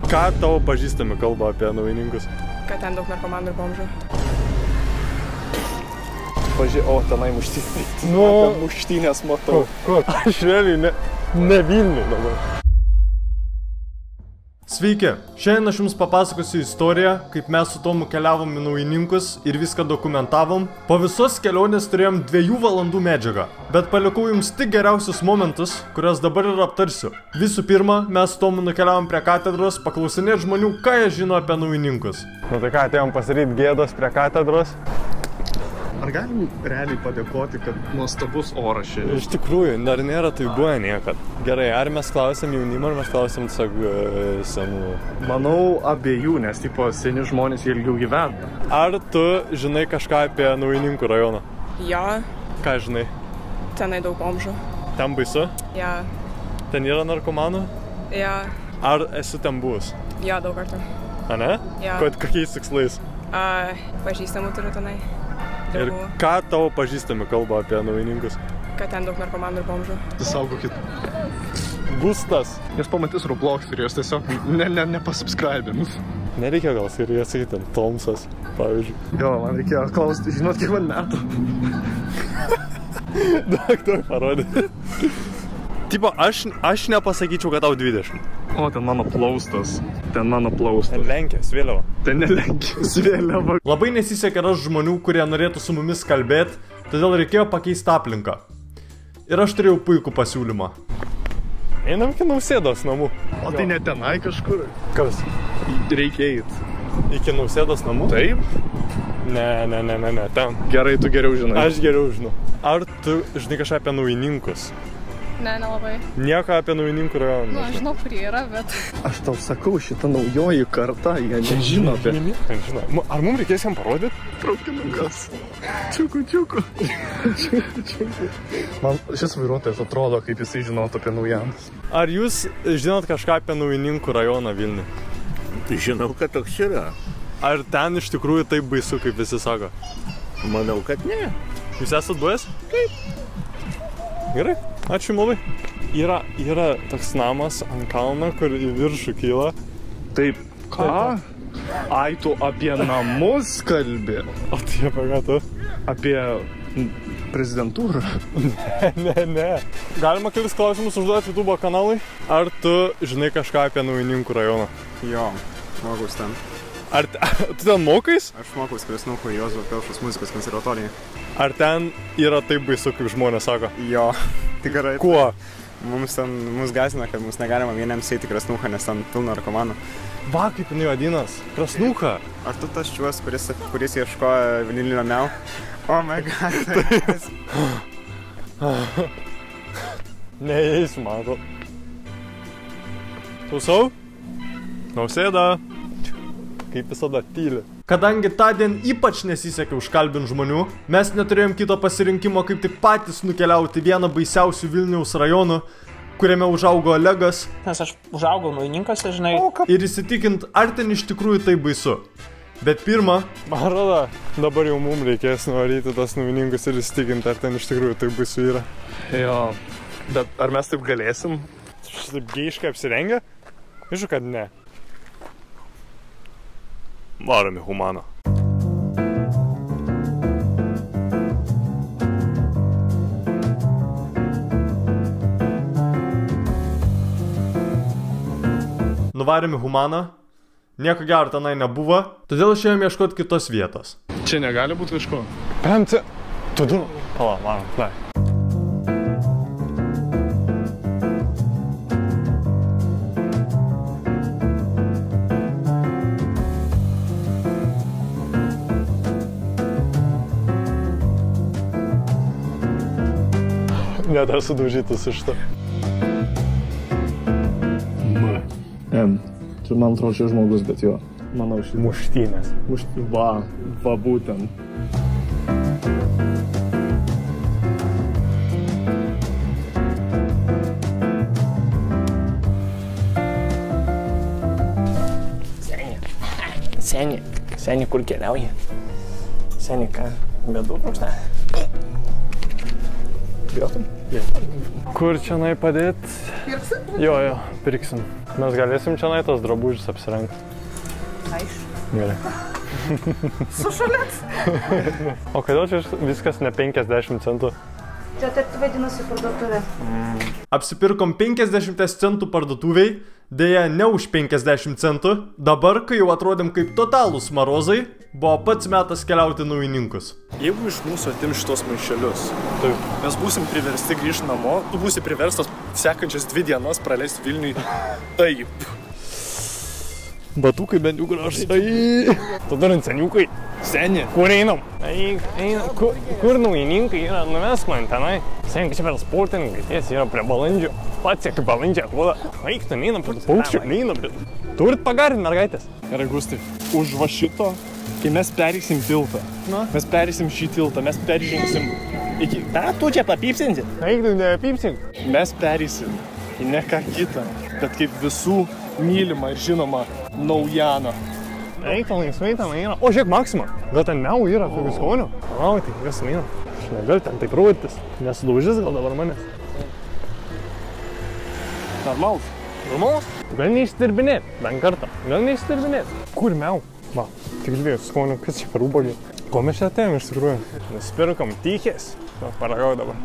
Ką tavo pažįstami kalba apie naujininkus? Kad ten daug narkomanų ir bomžų. O, tenai muštynės. Nu, muštynės matau. Aš realiai ne Vilniui dabar. Sveiki, šiandien aš jums papasakosiu istoriją, kaip mes su Tomu keliavom į naujininkus ir viską dokumentavom. Po visos kelionės turėjom 2 valandų medžiagą, bet palikau jums tik geriausius momentus, kuriuos dabar ir aptarsiu. Visų pirma, mes su Tomu nukeliavom prie katedros, paklausinėti žmonių, ką jie žino apie naujininkus. Nu tai ką, atėjom pasiryti gėdos prie katedros? Ar galim realiai padėkoti, kad nuostabus oras šiandien? Iš tikrųjų, dar nėra tai buvę niekad. Gerai, ar mes klausėm jaunimą, ar mes klausėm tiesiog senų? Manau, abiejų, nes tipo seni žmonės ilgiau gyvena. Ar tu žinai kažką apie naujininkų rajoną? Jo. Ką žinai? Tenai daug bomžų. Ten baisu? Jo. Ten yra narkomanų? Jo. Ar esi ten buvus? Jo, daug kartų. A ne? Jo. Kokiais tikslais? Pažįstamų turiu tenai. Ir ką tavo pažįstami kalba apie naujininkus? Kad ten daug narkomanų ir bomžų. Saugokit. Gustas. Jos pamatys Roblox ir jos tiesiog nepasubscribinus. Nereikia gal skiriai sakyti, Tomsas, pavyzdžiui. Jo, man reikėjo klausti, žinot, kiek man metų. Daug parodė. Tipo, aš nepasakyčiau, kad tau 20. O, ten mano plaustas. Ten Lenkijos vėliava. Ten ne Lenkijos vėliava. Labai nesisekė ras žmonių, kurie norėtų su mumis kalbėti, todėl reikėjo pakeisti aplinką. Ir aš turėjau puikų pasiūlymą. Einam iki Nausėdos namų. O tai ne tenai kažkur? Kas? Reikia eit. Iki Nausėdos namų? Taip? Ne, ten. Gerai, tu geriau žinai. Aš geriau žinau. Ar tu žinai kažką apie naujininkus? Ne, nelabai. Nieko apie naujininkų rajoną. Nu, aš žinau, kur jie yra, bet... Aš tau sakau, šita naujoji karta, jie nežino apie... Ar mums reikės jam parodyti? Traukinukas. Čiuku. Man šis vairuotojas atrodo, kaip jisai žinotų apie naujienas. Ar jūs žinot kažką apie naujininkų rajoną Vilnių? Žinau, kad toks yra. Ar ten iš tikrųjų taip baisu, kaip visi sako? Manau, kad ne. Jūs esat buvęs? Taip. Gerai, ačiū jums labai. Yra toks namas ant kalno, kur į viršų kyla. Taip. Ką? Ai, tu apie namus kalbi? O tai apie ką tu? Apie prezidentūrą? Ne. Galima kelis klausimus užduoti YouTube kanalui? Ar tu žinai kažką apie naujininkų rajoną? Jo, mokaus ten. Ar tu ten mokais? Aš mokaus Krasniuko Juozo Pelšos muzikos konservatorijoje. Ar ten yra taip baisu, kaip žmonės sako? Jo, tikrai. Kuo? Mus gąsdina, kad mums negalima vieniems eiti Krasniuką, nes ten pilna narkomanų. Va, kaip jinai vadinas. Krasniuką. Ar tu tas čiuos, kuris ieškoja vinilinio mel? Oh my god. Neįs, mato. Klausau? Nausėda. Kaip visada tyli. Kadangi tądien ypač nesisekė užkalbinti žmonių, mes neturėjom kito pasirinkimo, kaip tik patys nukeliauti vieną baisiausių Vilniaus rajonų, kuriame užaugo Olegas. Nes aš užaugau naujininkose, žinai. Ir įsitikint, ar ten iš tikrųjų tai baisu. Bet pirma, man atrodo, dabar jau mums reikės nuvaryti tas naujininkus ir įsitikinti, ar ten iš tikrųjų tai baisu yra. Jo, bet ar mes taip galėsim? Šitaip geiškai apsirengę? Žinau, kad ne. Varom į Humaną. Nuvarėm į Humaną. Nieko gero tenai nebuvo, todėl išėjom ieškoti kitos vietos. Čia negali būti kažko. Pemci. Tu du. Pala, varom, dai. Net dar sudaužytas iš to. Čia man atrodo čia žmogus, bet jo. Manau šitą. Muštynės. Va būtent. Seni, kur keliauji? Seni, ką? Bėdų prašta? Bijotum? Kur čia padėt? Pirksim? Jo, pirksim. Mes galėsim čia tos drabužius apsirengti. Aišku. Gerai. Sušalėt. O kodėl čia viskas ne 50 centų? Čia taip vadinasi parduotuvė. Apsipirkom 50 centų parduotuviai, dėja ne už 50 centų. Dabar, kai jau atrodėm kaip totalūs marozai, buvo pats metas keliauti naujininkus. Jeigu iš mūsų atims šitos maišelius, mes būsim priversti grįžti namo, tu būsi priverstas sekančias 2 dienas praleisti Vilniui. Taip. Batukai bent jau gražai. Tu darant seniukai. Seni. Kur einam? Kur naujininkai yra? Nuvesk man tenai. Seniai, čia per sportininkai, tiesiai yra prie balandžio. Pats sėk balandžio atrodo. Eik, tu neinam prie tų paukščių, neinam prie tų. Turit pagarinti, mergaitės? Gerai, Gustai, už va šito, kai mes pereisim tiltą, mes pereisim šį tiltą, mes peržengsim iki... Tu čia papypsinti? Eik, tu nepypsink. Mes pereisim į ne ką kitą, bet kaip visų mylimą ir žinomą Naujaną. Eik, laisvai ten eina. O, žiūrėk, Maksima, gal ten miau yra, kokių skonių? O, tai kas eina. Aš negaliu ten taip rodytis. Nesudaužys gal dabar manęs. Normalus. Normalus? Gal neišsidirbinėt, bent kartą. Gal neišsidirbinėt. Kur miau? Va, tik 2 skonių, kas čia per rūbalį? Ko mes čia atėjom iš tikrųjų? Nusipirkom tychės. Paragau dabar.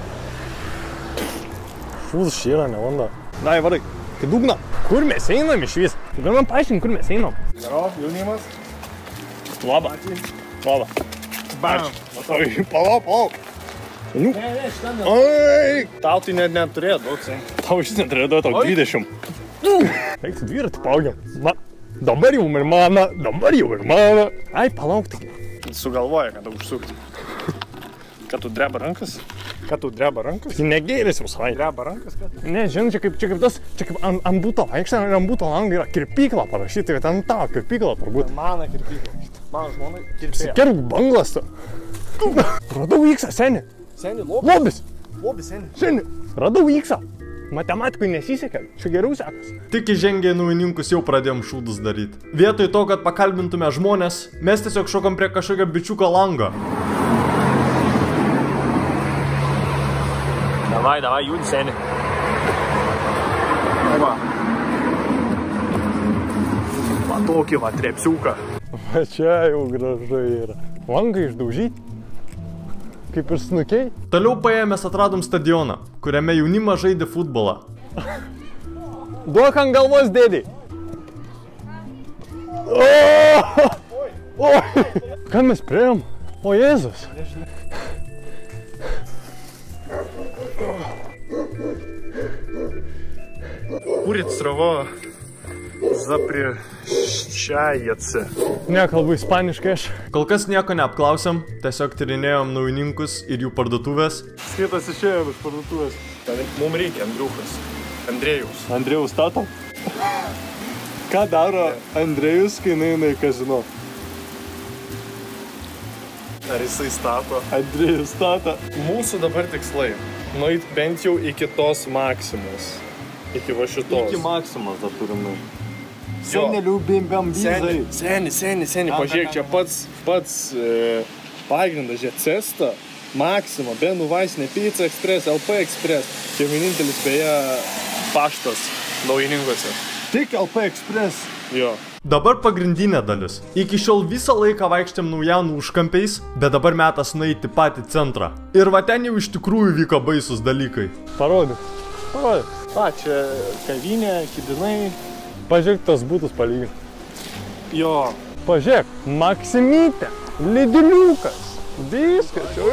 Šūs šyra, nevanda. Dai, varai. Kai dugna. Kur mes einam iš vis? Gal man paaiškink, kur mes einam? Gero, jaunimas. Laba. Laba. Bam. Oi, palauk. Ne, šitą ne. Oi. Tau tai net neturėjo daug, sen. Tau šis neturėjo duoti, tau 20. Eik su dviratį paugiam. Na, dabar jau ir mano. Ai, palauk tik. Sugalvoja, kad užsukti. Kad tu dreba rankas? Tai negėris jau savai. Dreba rankas, kad? Ne, žinai, čia kaip ant būto vaikščią, ant būto langą yra kirpykla parašyta, tai ten tavo kirpykla turbūt. Mano kirpykla. Mano žmonai kirpėja. Sikerk banglas tu. Radau X-ą, seni. Seni, Lobis. Lobis, seni. Seni. Radau X-ą. Matematikui nesisekė, čia geriau sekas. Tik įžengę į naujininkus jau pradėjom šūdus daryti. Vietoj to, kad pakalbintume žmonės, mes tiesiog šokom prie kažkokio bičiuko lango. Davai, jūdį seni. Va. Va tokį va trepsiuką. Va čia jau gražai yra. Langai išdaužyti. Kaip ir snukiai. Toliau paėmės atradom stadioną, kuriame jaunimas žaidė futbolą. Duok ant galvos, dėdį. Oi! Ką mes priėjom? O Jėzus. Курица трава запрещается. Nekalbu ispaniškai aš. Kol kas nieko neapklausėm, tiesiog tyrinėjom naujininkus ir jų parduotuvės. Skaitas išėjo iš parduotuvės. Mums reikia Andriukas. Andrėjus. Andrėjus stato? Ką daro Andrėjus, kai eina į kazino? Ar jisai stato? Andrėjus stato. Mūsų dabar tikslai. Nueit bent jau iki tos Maksimos. Iki va šitos. Iki Maksimos dar turime. Senelių bambizai. Seni, pažiūrėk, čia pats pagrindas, čia Cesta, Maksima, Benų vaistinė, Pizza Express, LP Express. Čia vienintelis beje paštas naujininkose. Tik LP Express. Jo. Dabar pagrindinė dalis. Iki šiol visą laiką vaikštėm Naujanų užkampiais, bet dabar metas nueiti patį centrą. Ir va ten jau iš tikrųjų vyko baisus dalykai. Parodyk. A, čia kavinė, kibinai. Pažiūrėk, tas būtus palyginti. Jo. Pažiūrėk, Maksimytė, Lidiliukas, viskas čia.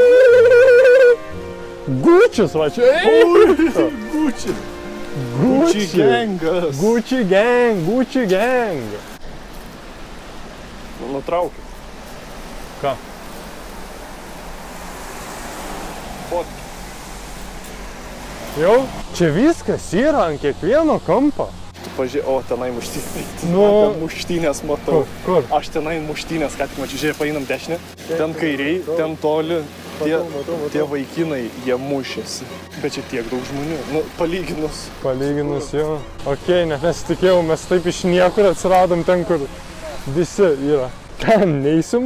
Gučius va čia. Gucci gangas. Gucci gang. Nutraukit. Ką? Fotki. Jau? Čia viskas yra ant kiekvieno kampo. Tu pažiūrėk, o tenai muštynės. Nu. Muštynės matau. Kur? Aš tenai muštynės, ką tik mačiau, žiūrėk, paeinam dešinę. Ten kairiai, ten toli. Tie vaikinai, jie mušėsi. Bet čia tiek daug žmonių. Nu, palyginus. Palyginus, jo. Okei, net nesitikėjau, mes taip iš niekur atsiradom ten, kur visi yra. Ten neisim.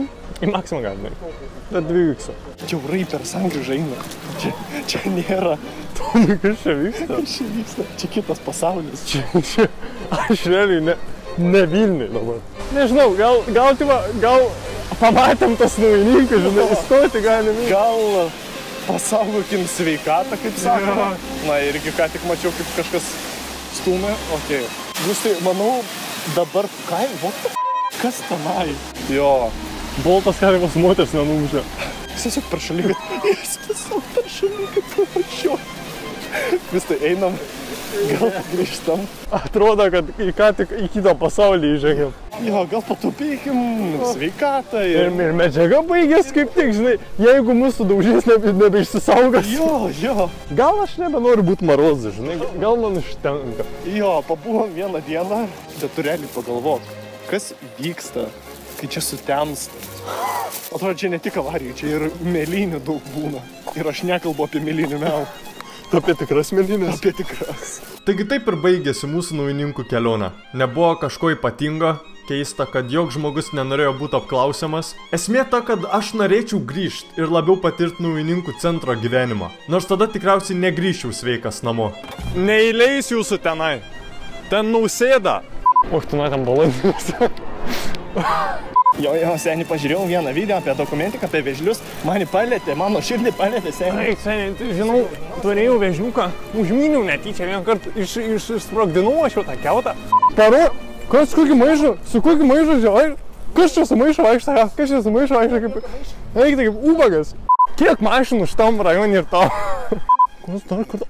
Į maksimą galime. Bet 2x. Kiaurai per sankryžą eina. Čia nėra. Tomai, kas čia vyksta? Kas čia vyksta? Čia kitas pasaulis. Čia. Aš realiai ne Vilniui dabar. Nežinau, gal pamatėm tas naujininkas, žinai, įstoti galime. Gal pasaugokim sveikatą, kaip sakoma. Na, irgi ką tik mačiau, kaip kažkas stumė. Okei. Gustai, manau, dabar kas tenai? Jo. Boltas karivos moters nenumušė. Jis tiesiog per šaliką pamačiau. Vis tai einam, gal grįžtam. Atrodo, kad ką tik į kitą pasaulį įžengėm. Jo, gal patupėkim sveikatą Ir medžiaga baigės kaip tik, žinai, jeigu mūsų daužys nebeišsisaugas. Jo. Gal aš nebenoriu būti marozas, žinai, gal man užtenka. Jo, pabuvom vieną dieną, bet tu realiai pagalvok, kas vyksta, kai čia sutemsta. Atrodo, čia ne tik avarijų, čia ir mėlynių daug būna. Ir aš nekalbu apie mėlynių melų. Apie tikras mėlynės? Apie tikras. Taigi taip ir baigėsi mūsų naujininkų kelionė. Nebuvo kažko ypatingo, keista, kad joks žmogus nenorėjo būti apklausiamas. Esmė ta, kad aš norėčiau grįžti ir labiau patirti naujininkų centro gyvenimą. Nors tada tikriausiai negrįžčiau sveikas namo. Neįleis jūsų tenai. Ten Nausėda. Tu ten balandis. Jo, seniai, pažiūrėjau vieną video apie dokumentiką, apie vėžlius. Mane palėtė, mano širdį palėtė, seniai. Seniai, žinau, turėjau vėžliuką, užmyniau netyčia, vieną kartą išsprogdinau aš jau tą kiautą. Kas kokį maišą? Su kokį maišą žiūrėjau? Kas čia su maišą vaikšta? Kas čia su maišą vaikšta kaip... Eik, tai kaip ubagas. Kiek mašinų šitam rajonį ir tau? Kas dar kartą?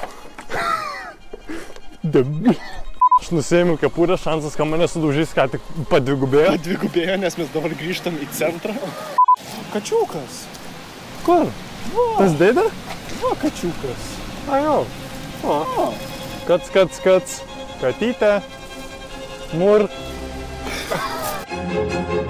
Debil. Aš nusėmiau kepurę, šansas, kad mane sudaužys, ką tik padvigubėjo. Padvigubėjo, nes mes dabar grįžtam į centrą. Kačiukas. Kur? Tas dėdė? Va, kačiukas. Jo. Katytė. Mur.